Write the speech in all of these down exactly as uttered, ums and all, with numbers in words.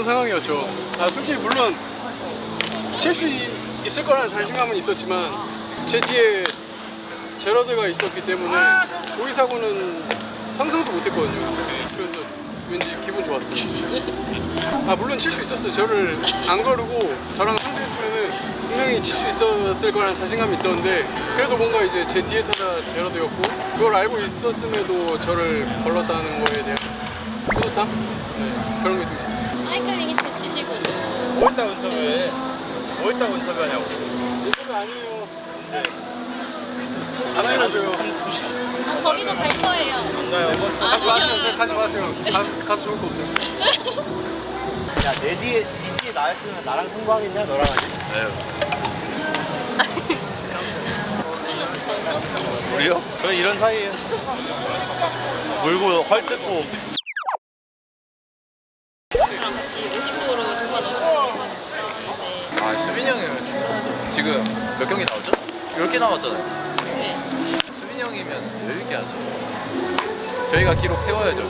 상황이었죠. 아 솔직히 물론 칠 수 있을 거라는 자신감은 있었지만 제 뒤에 제러드가 있었기 때문에 오이 사고는 상상도 못했거든요. 그래서 왠지 기분 좋았어요. 아 물론 칠 수 있었어요. 저를 안 거르고 저랑 상대했으면은 분명히 칠 수 있었을 거라는 자신감이 있었는데 그래도 뭔가 이제 제 뒤에 타자 제러드였고 그걸 알고 있었음에도 저를 걸렀다는 거에 대한 뿌듯함? 네, 그런 게 좀 있었어요. 사이클링 히트 치시고 뭐 했다고 인터뷰해? 뭐 했다고 인터뷰하냐고. 인터뷰 아니에요. 네. 안 알려줘요. 아, 거기도 갈 거예요. 안 가요. 가지 마세요. 가지 마세요. 가서, 가서 좋을 거 없어요. 야, 내 뒤에, 네 뒤에 나였으면 나랑 승부하겠냐? 너랑 하지? 네. 우리요? 저희 이런 사이에요. 물고 헐 뜯고. 저랑 같이 오십 도로 누가 넣어서 아 수빈이 형이면 충분하죠. 지금 몇 경기 나왔죠? 열 개 남았잖아요. 네. 수빈이 형이면 여유있게 하죠. 저희가 기록 세워야죠.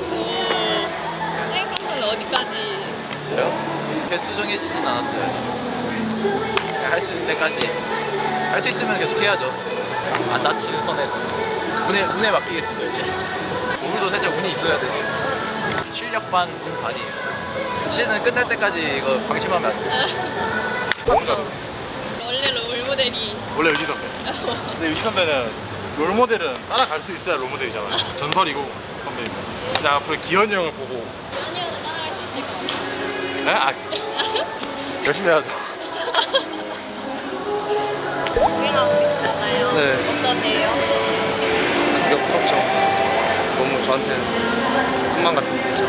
생각은 어디까지? 저요? 개수 정해지진 않았어요. 할 수 있는 데까지 할 수 있으면 계속 해야죠. 안 다치는 선에서 운에, 운에 맡기겠습니다. 이제 오늘도 살짝 운이 있어야 돼요. 실력 반, 운 반이에요. 시즌은 끝날 때까지 이거 방심하면 안 돼요. 원래 롤모델이 원래 유지 선배. 근데 유지 선배는 롤모델은 따라갈 수 있어야 롤모델이잖아요. 전설이고 선배이고. 그냥 앞으로 기현이 형을 보고. 기현이 형은 따라갈 수 있을 것 같아요. 네? 아, 열심히 해야죠. 공연하고 있잖아요. 네. 어떠세요? 감격스럽죠. 너무 저한테는 꿈만 같은 일이죠.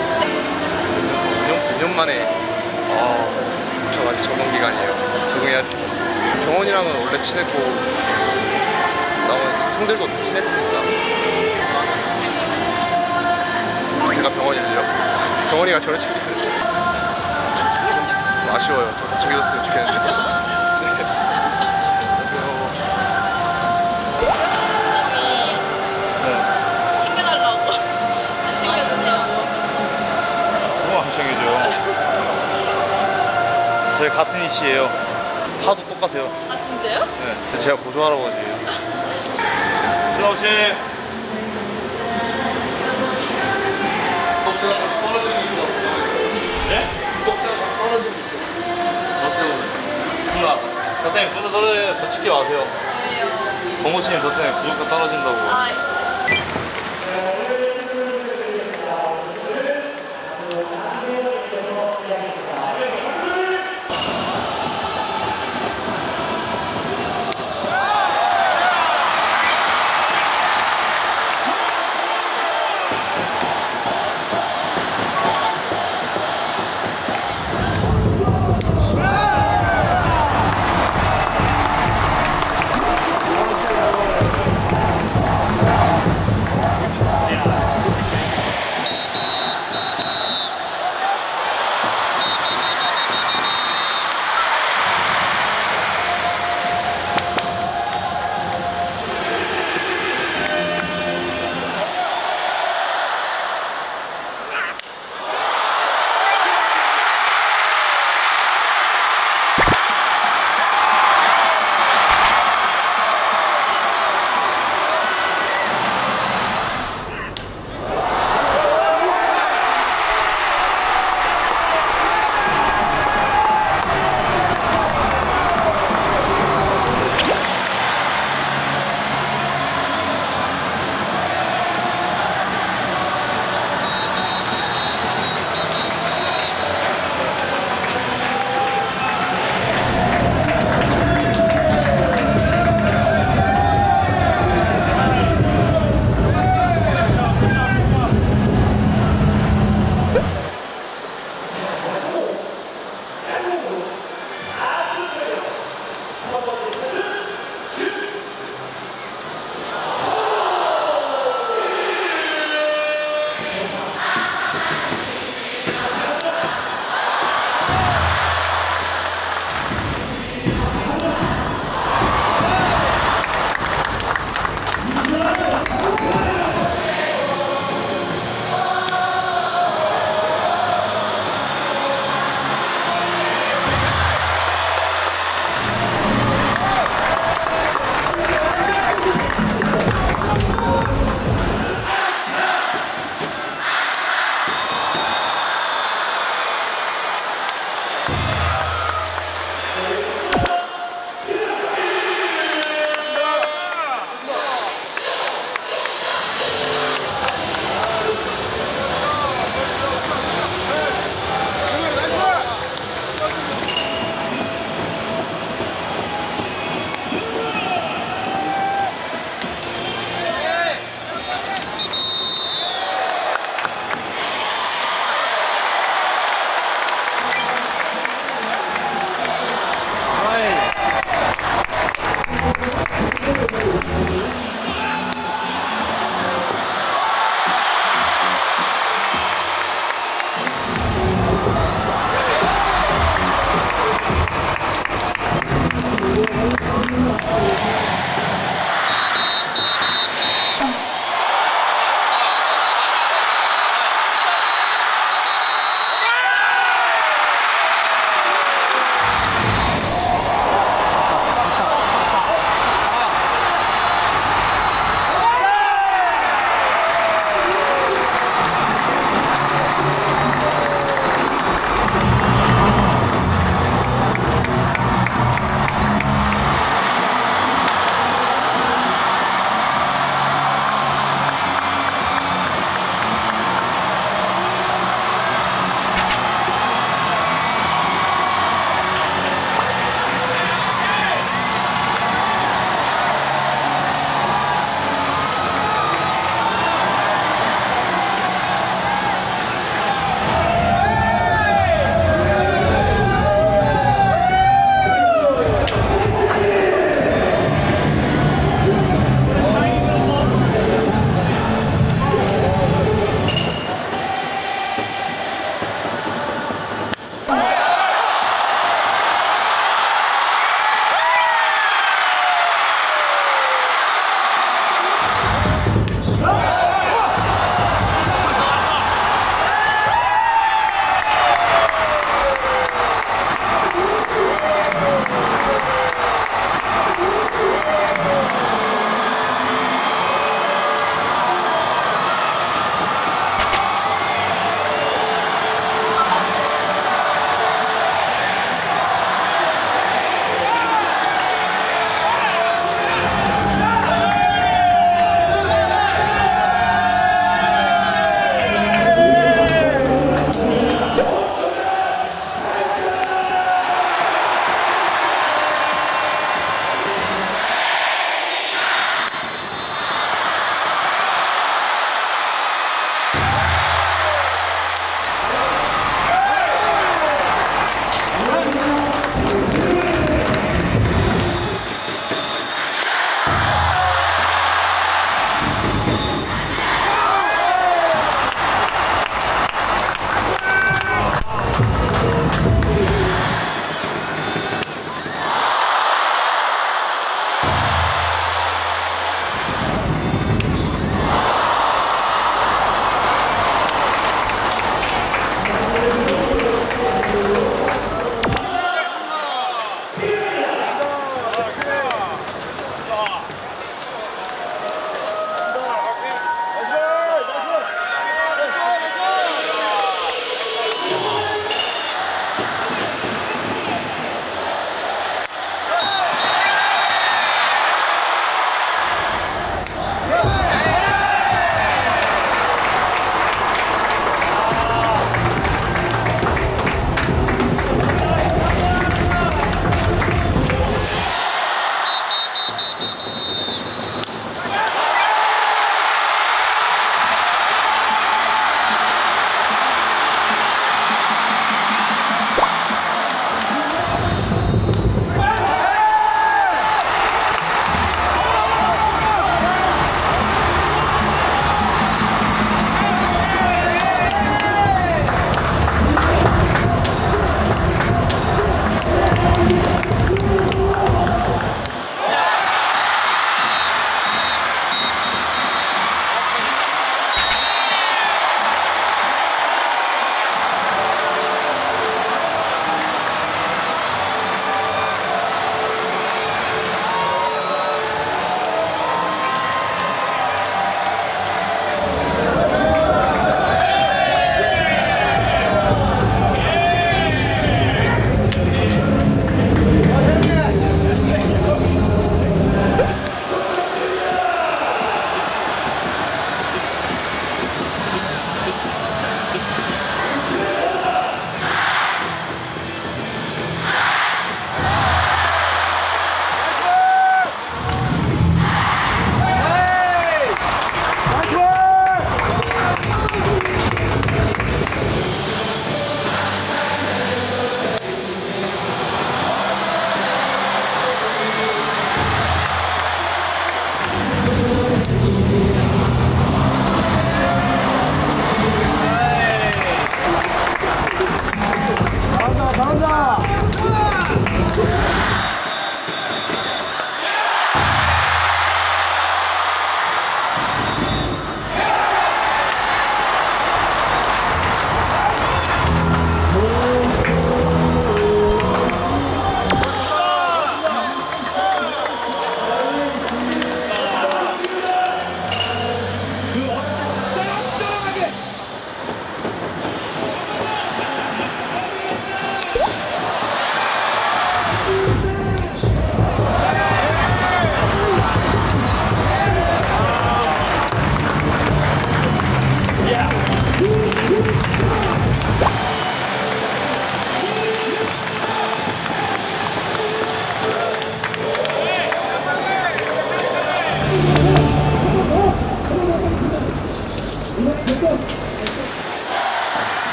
이 년 만에 아, 저 아직 적응 기간이에요. 적응해야 돼요. 병원이랑은 원래 친했고 나머지 형들도 다 친했으니까. 제가 병원일요? 병원이가 저를 챙기는데 좀 아쉬워요. 좀 더 챙겨줬으면 좋겠는데. 챙겨달라고. 안 챙겨주세요. 너무 안 챙겨줘요. 저희 같은 이씨예요. 파도 똑같아요. 아 진짜요? 네. 제가 고조 할아버지예요. 슬라우씨. 구독자가 자꾸 떨어지고 있어. 네? 구독자가 자꾸 떨어지고 있어. 너 때문에. 누나, 저 때문에 구독 떨어져요. 저 찍지 마세요. 왜요? 범호씨님 저 때문에 구독자 떨어진다고. 아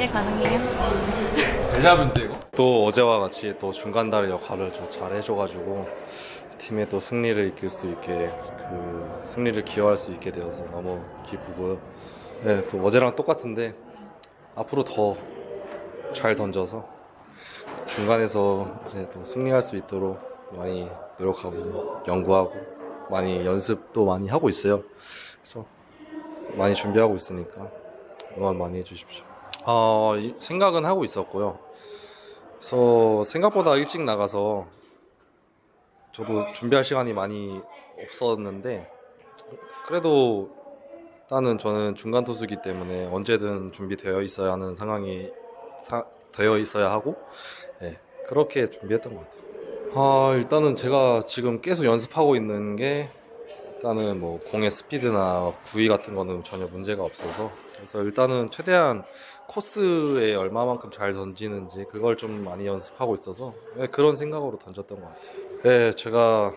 이제 가능해요? 대답인데 이거? 또 어제와 같이 또 중간다리 역할을 좀 잘 해줘가지고 팀에 또 승리를 이끌 수 있게 그 승리를 기여할 수 있게 되어서 너무 기쁘고요. 네, 또 어제랑 똑같은데 앞으로 더 잘 던져서 중간에서 이제 또 승리할 수 있도록 많이 노력하고 연구하고 많이 연습도 많이 하고 있어요. 그래서 많이 준비하고 있으니까 응원 많이 해주십시오. 어, 생각은 하고 있었고요. 그래서 생각보다 일찍 나가서 저도 준비할 시간이 많이 없었는데 그래도 일단은 저는 중간 투수기 때문에 언제든 준비되어 있어야 하는 상황이 사, 되어 있어야 하고 네, 그렇게 준비했던 것 같아요. 아, 일단은 제가 지금 계속 연습하고 있는 게 일단은 뭐 공의 스피드나 구위 같은 거는 전혀 문제가 없어서 그래서 일단은 최대한 코스에 얼마만큼 잘 던지는지 그걸 좀 많이 연습하고 있어서 네, 그런 생각으로 던졌던 것 같아요. 네, 제가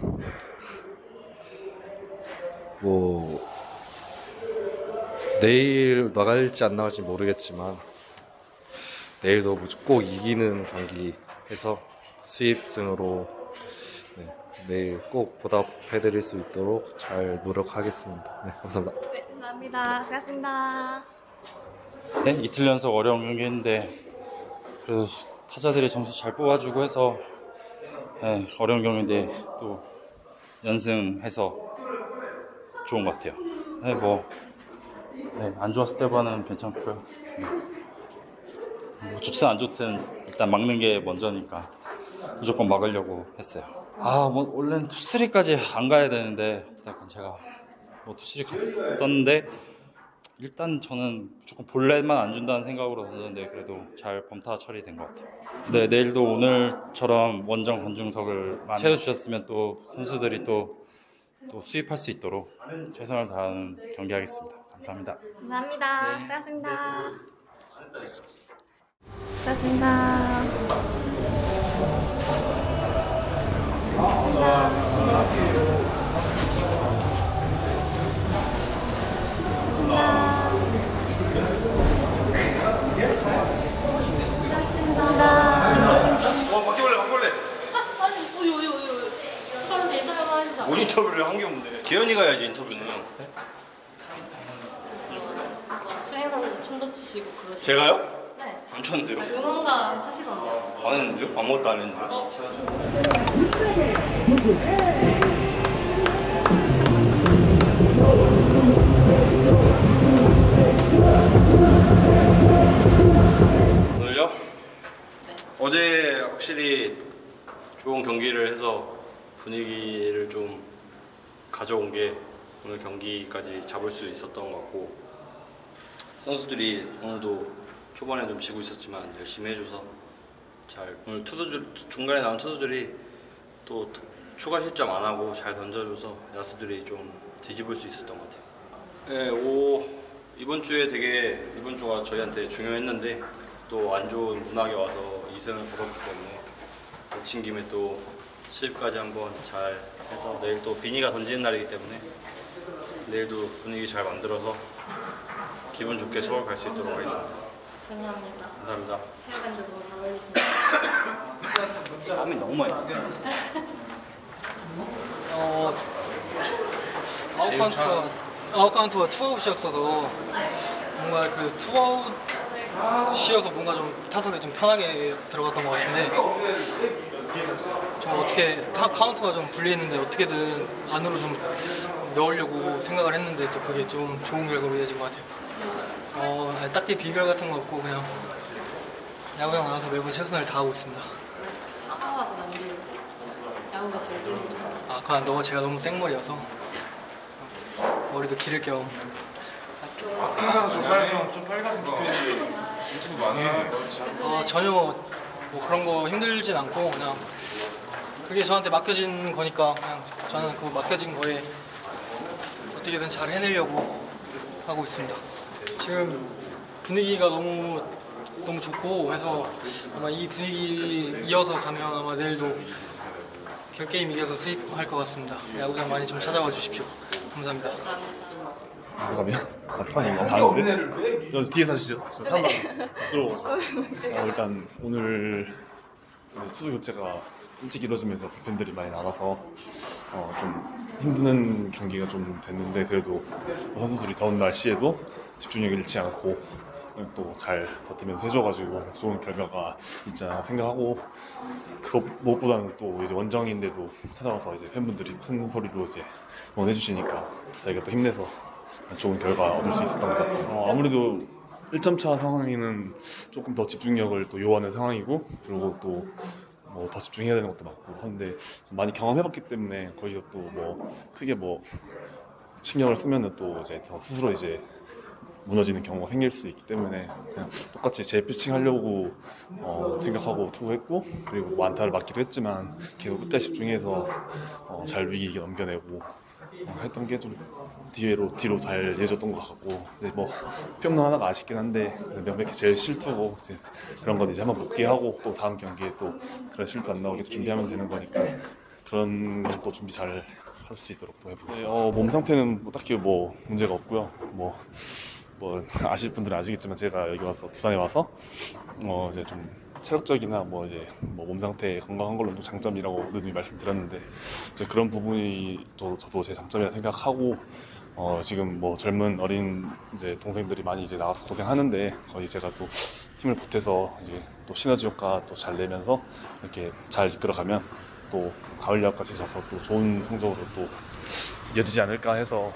뭐 내일 나갈지 안 나갈지 모르겠지만 내일도 무조건 이기는 경기 해서 수입승으로 네, 내일 꼭 보답해드릴 수 있도록 잘 노력하겠습니다. 네, 감사합니다. 네, 감사합니다. 수고하셨습니다. 네, 이틀 연속 어려운 경기 했는데 그래도 타자들이 점수 잘 뽑아주고 해서 네, 어려운 경기인데 또 연승해서 좋은 것 같아요. 네, 뭐 네, 안 좋았을 때보다는 괜찮고요. 네. 뭐 좋든 안 좋든 일단 막는 게 먼저니까 무조건 막으려고 했어요. 아, 뭐 원래는 투쓰리까지 안 가야 되는데 약간 제가 뭐 투쓰리 갔었는데 일단 저는 무조건 볼넷만 안 준다는 생각으로 던졌는데 그래도 잘 범타 처리된 것 같아요. 네, 내일도 오늘처럼 원정 관중석을 많이 채워주셨으면 또 선수들이 또, 또 수입할 수 있도록 최선을 다하는 경기하겠습니다. 감사합니다. 감사합니다. 수고하셨습니다. 수고하셨습니다. 와, 바퀴벌레, 바퀴벌레. 아니, 어이, 어이, 어이, 어이. 사람들 인터뷰만 하시죠. 뭔 인터뷰를 한 게 없는데. 기현이가 해야지, 인터뷰는. 수행 선수 춤도 추시고 그러시죠? 제가요? 네. 안 쳤는데요? 아, 응원가 하시던데요? 안 했는데요? 아무것도 안 했는데요? 어? 오늘요? 어제 확실히 좋은 경기를 해서 분위기를 좀 가져온 게 오늘 경기까지 잡을 수 있었던 것 같고 선수들이 오늘도 초반에 좀 지고 있었지만 열심히 해줘서 잘 오늘 투수들 중간에 나온 투수들이 또 추가 실점 안 하고 잘 던져줘서 야수들이 좀 뒤집을 수 있었던 것 같아요. 네, 오, 이번 주에 되게 이번 주가 저희한테 중요했는데 또 안 좋은 문학에 와서 이 승을 거뒀기 때문에 친 김에 또 수입까지 한번 잘 해서 내일 또 비니가 던지는 날이기 때문에 내일도 분위기 잘 만들어서 기분 좋게 서울 갈 수 있도록 하겠습니다. 감사합니다. 감사합니다. 헤어밴드 너무 잘 어울리십니다. 땀이 너무 많이 나. 어, 아웃카운트가 아웃카운트가 투아웃이었어서 뭔가 그 투아웃이어서 뭔가 좀 타석에 좀 편하게 들어갔던 것 같은데 좀 어떻게 타, 카운트가 좀 불리했는데 어떻게든 안으로 좀 넣으려고 생각을 했는데 또 그게 좀 좋은 결과로 이어진 것 같아요. 어, 아니, 딱히 비결 같은 거 없고 그냥 야구장 나와서 매번 최선을 다하고 있습니다. 하하하고 남기고 야구가 잘 되는 아, 그건 너무 제가 너무 생머리여서 머리도 기를 겸 좀 빨리 좀, 좀 빨리 갔으면 좋겠는데 유튜브 많이 해. 어, 전혀 뭐 그런 거 힘들진 않고 그냥 그게 저한테 맡겨진 거니까 그냥 저는 그 맡겨진 거에 어떻게든 잘 해내려고 하고 있습니다. 지금 분위기가 너무 너무 좋고 해서 아마 이 분위기 이어서 가면 아마 내일도 결게임 이겨서 수입할 것 같습니다. 야구장 많이 좀 찾아와 주십시오. 감사합니다. 감사합니다. 그러면 아, 편인가 봤는데 저 뒤에 사시죠. 저 사람 들어오고. 어, 일단 오늘 투수 교체가 일찍 이루어지면서 불펜들이 많이 나가서 어, 좀 힘드는 경기가 좀 됐는데 그래도 선수들이 더운 날씨에도 집중력을 잃지 않고 또 잘 버티면서 해줘가지고 좋은 결과가 있지 않나 생각하고 그것 무엇보다는 또 이제 원정인데도 찾아와서 이제 팬분들이 큰 소리로 이제 응원해주시니까 저희가 또 힘내서 좋은 결과 얻을 수 있었던 것 같습니다. 어, 아무래도 일 점 차 상황에는 조금 더 집중력을 또 요하는 상황이고 그리고 또 뭐 더 집중해야 되는 것도 맞고 한데 많이 경험해봤기 때문에 거기서 또 뭐 크게 뭐 신경을 쓰면은 또 이제 더 스스로 이제 무너지는 경우가 생길 수 있기 때문에 그냥 똑같이 재피칭 하려고 어 생각하고 투구했고 그리고 뭐 안타를 맞기도 했지만 계속 끝까지 집중해서 어 잘 위기 넘겨내고 어 했던 게 좀 뒤로 뒤로 잘 이어졌던 것 같고 근데 뭐 평론 하나가 아쉽긴 한데 명백히 제일 실투고 이제 그런 건 이제 한번 복귀하고 또 다음 경기에 또 그런 실투 안 나오게 준비하면 되는 거니까 그런 건 또 준비 잘 할 수 있도록 또 해보겠습니다. 어, 몸 상태는 뭐 딱히 뭐 문제가 없고요. 뭐, 뭐 아실 분들은 아시겠지만 제가 여기 와서 두산에 와서 어 이제 좀 체력적이나 뭐 이제 뭐 몸 상태 건강한 걸로 또 장점이라고 늘 말씀드렸는데 이제 그런 부분이 또 저도 제 장점이라 생각하고 어 지금 뭐 젊은 어린 이제 동생들이 많이 이제 나와서 고생하는데 거의 제가 또 힘을 보태서 이제 또 시너지 효과 또 잘 내면서 이렇게 잘 이끌어가면 또 가을 야구까지 가서 또 좋은 성적으로 또 이어지지 않을까 해서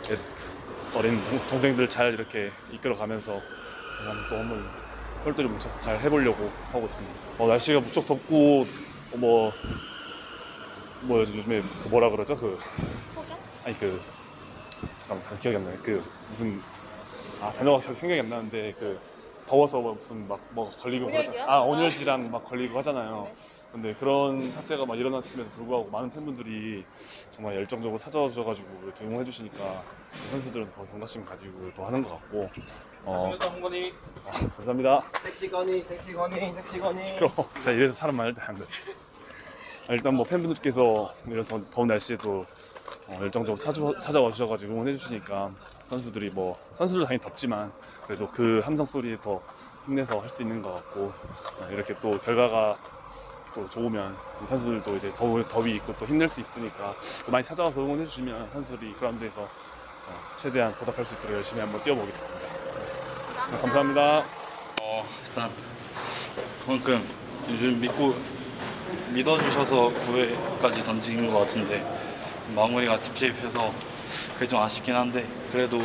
어린 동생들 잘 이렇게 이끌어가면서 그냥 또 한번 똘똘히 뭉쳐서 잘 해보려고 하고 있습니다. 어, 날씨가 무척 덥고 뭐, 뭐 요즘에 그 뭐라 그러죠? 그 아니 그 잠깐만 기억이 안 나요. 그 무슨 아 단어가 계속 생각이 안 나는데 그 더워서 뭐 무슨 막 뭐 걸리고 하잖아. 아 온열질환 막 걸리고 하잖아요. 근데 그런 사태가 막 일어났음에도 불구하고 많은 팬분들이 정말 열정적으로 찾아와주셔가지고 이렇게 응원해 주시니까 선수들은 더 경각심 가지고 또 하는 것 같고 어, 아, 감사합니다. 섹시건이 섹시건이 섹시건이 시끄러워. 자 이래서 사람 많을 때 안 돼. 아, 일단 뭐 팬분들께서 이런 더, 더운 날씨에도 어, 열정적으로 찾아, 찾아와 주셔가지고 응원해 주시니까 선수들이 뭐 선수들 당연히 덥지만 그래도 그 함성 소리에 더 힘내서 할 수 있는 것 같고 어, 이렇게 또 결과가 또 좋으면 선수들도 이제 더, 더위 있고 또 힘낼 수 있으니까 또 많이 찾아와서 응원해 주시면 선수들이 그라운드에서 어, 최대한 보답할 수 있도록 열심히 한번 뛰어보겠습니다. 네, 감사합니다. 어, 일단 그만큼 요즘 믿고 믿어주셔서 구 회까지 던진 것 같은데 마무리가 찝찝해서 그게 좀 아쉽긴 한데 그래도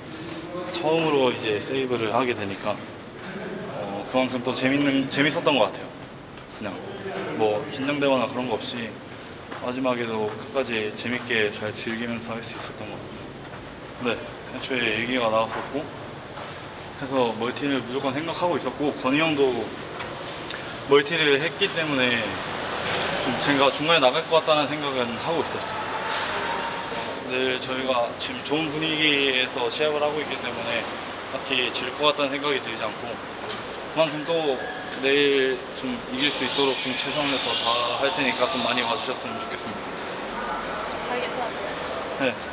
처음으로 이제 세이브를 하게 되니까 어, 그만큼 또 재밌는 재밌었던 것 같아요. 그냥 뭐 긴장되거나 그런 거 없이 마지막에도 끝까지 재밌게 잘 즐기면서 할 수 있었던 것 같아요. 네, 애초에 얘기가 나왔었고 해서 멀티를 무조건 생각하고 있었고 건희 형도 멀티를 했기 때문에 좀 제가 중간에 나갈 것 같다는 생각은 하고 있었어요. 네, 저희가 지금 좋은 분위기에서 시합을 하고 있기 때문에 딱히 질 것 같다는 생각이 들지 않고 그만큼 또 내일 좀 이길 수 있도록 좀 최선을 더 다할 테니까 좀 많이 와주셨으면 좋겠습니다. 알겠죠? 네.